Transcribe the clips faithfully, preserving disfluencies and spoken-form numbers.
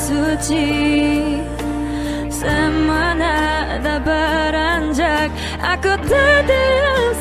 수지 산만하다 바란작 I could do this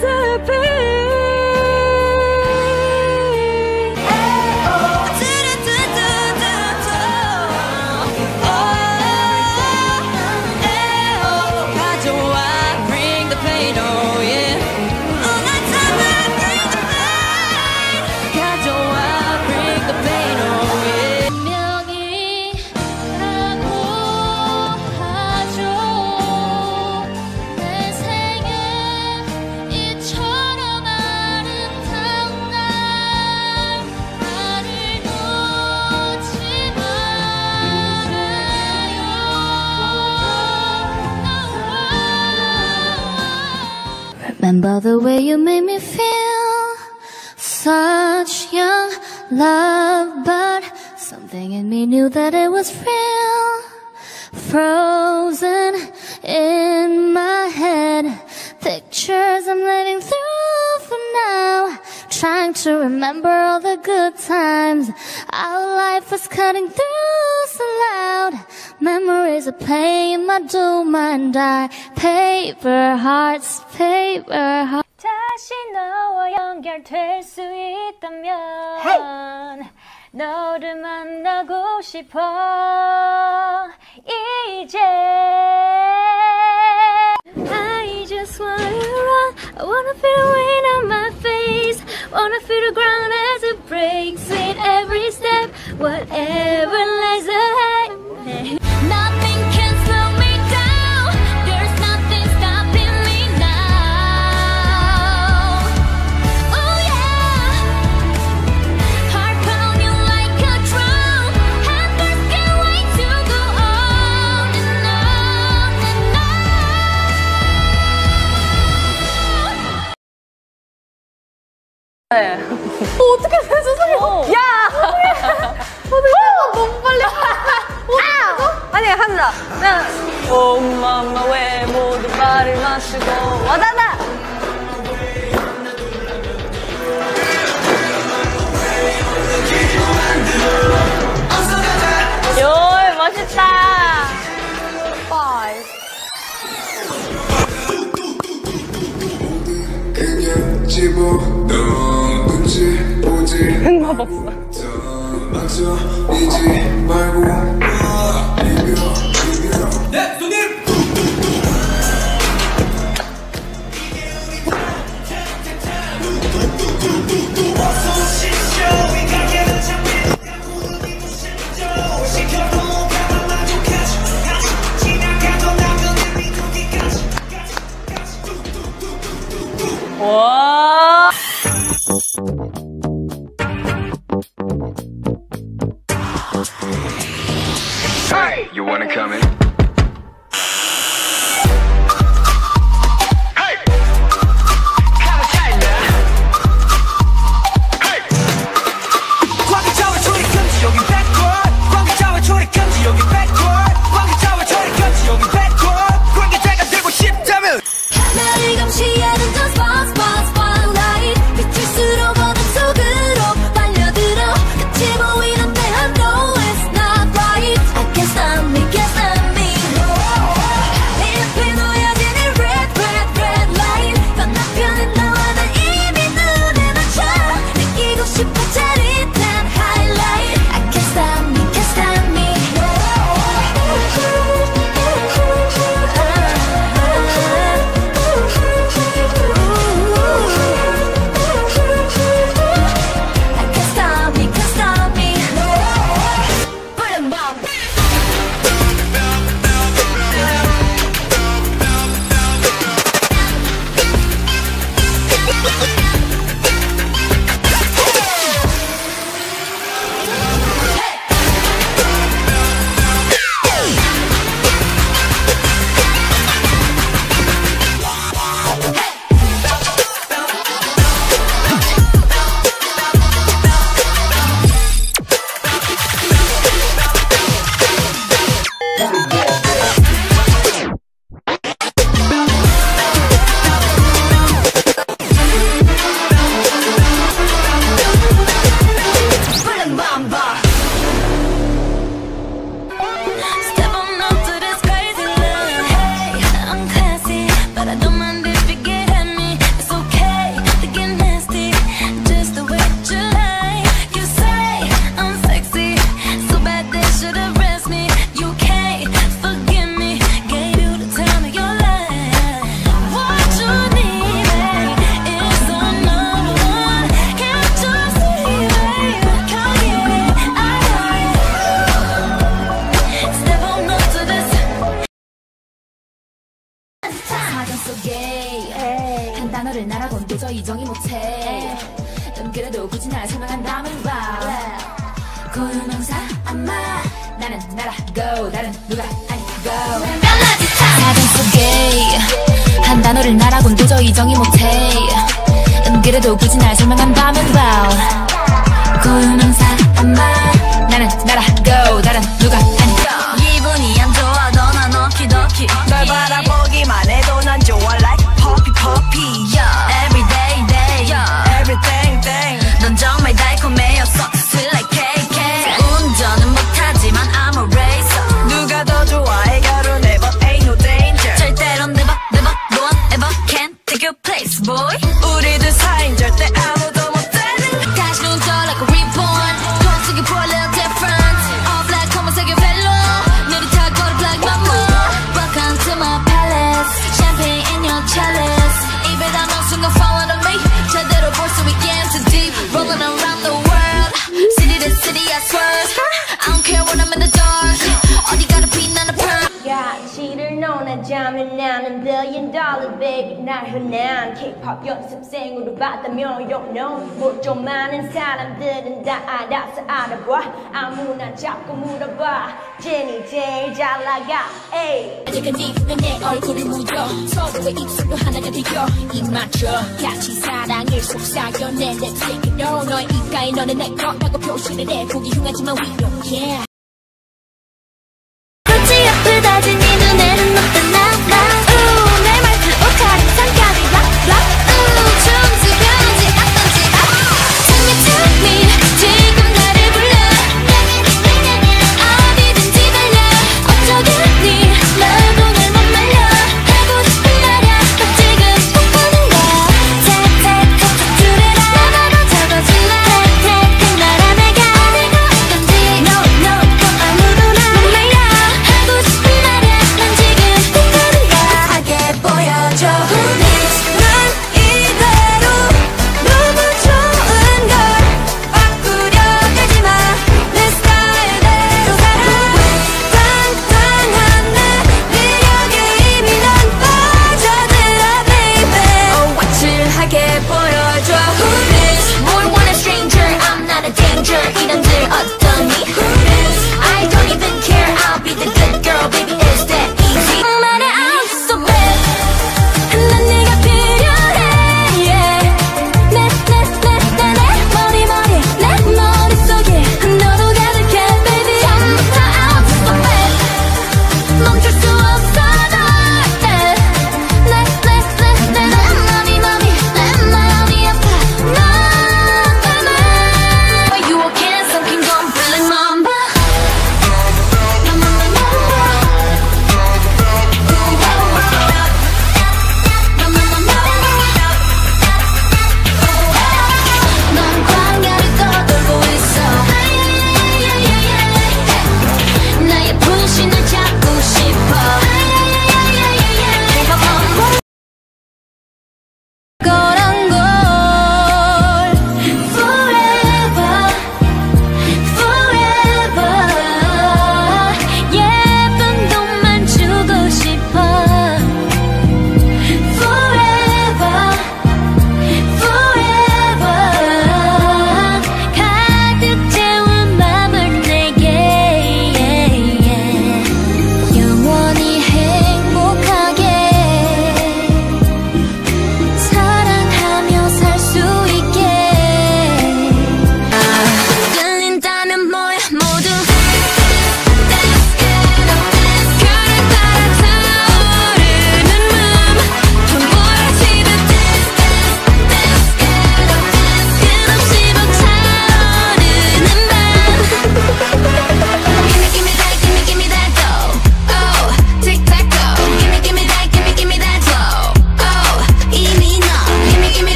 Remember the way you made me feel, such young love, but something in me knew that it was real, frozen in my head, pictures I'm living through for now, trying to remember all the good times, our life was cutting through so loud, memories are playing my doom and die, paper hearts, paper hearts. 다시 너와 연결될 수 있다면 hey! 너를 만나고 싶어 이제 I just wanna run, I wanna feel the wind on my face, wanna feel the ground as it breaks with every step, whatever lies ahead. Nothing can slow me down, there's nothing stopping me now. Oh yeah, heart pounding like a drum, hands can't wait to go on and on and on. 네. 어, 어떡해, 세상에. 어. 야! 어떡해. 어떡해, 너무 빨리. 아니 합니다. 그냥 엄마마 왜 모두 말을 마시고 와다다. 요 멋있다. Five. 그냥 집어넣는지 보지 흑마법사. 잊지 말고 네, 손님! 와. Hey, you wanna come in? 도저히 못해. 음, 그래도 굳이 날 설명한다면 wow. 고유명사 아마 나는 나라고 다른 누가 아니고. 사전 속에 한 단어를 나라곤 도저히 정의 못해. 음, 그래도 굳이 날 설명한다면 wow. 고유명사 아마 나는 나라고 다른 누가 아니고. 기분이 안 좋아 너나 너키너키 널 바라보기만 해도 난 좋아 like poppy poppy yeah. Every day day yeah. Everything thing 넌 정말 달콤해였어 sweet like cake 운전은 못하지만 I'm a racer 누가 더 좋아해 결혼해봐 ain't no danger 절대로 never never no one ever can take your place boy 우리들 사이인 절대 아무도 못되는 다시 눈 떠 like a reborn 돈 속에 pour a little different all black 검은색의 벨로 느릿하고 black mama welcome to my palace champagne in your chalice 입에 담은 순간 follow me 제대로 볼 수 있게 into deep rolling around the world city to city I swear I don't care when I'm in the dark 어디 가도 빛나는 pearl 가치를 논하자면 나는 billion dollar baby 날 흔한 K-pop 연습생으로 봤다면 you know 뭐 좀 많은 사람들은 다 알아서 알아봐 아무나 자꾸 물어봐 제니 제일 잘 나가 에이 아직까지 내 얼굴을 묻어 서로의 입술로 하나가 되어 입 맞춰 같이 사랑을 속삭여 내 랩스틱으로 너의 입가에 너는 내 거라고 표시를 해 보기 흉하지만 we don't care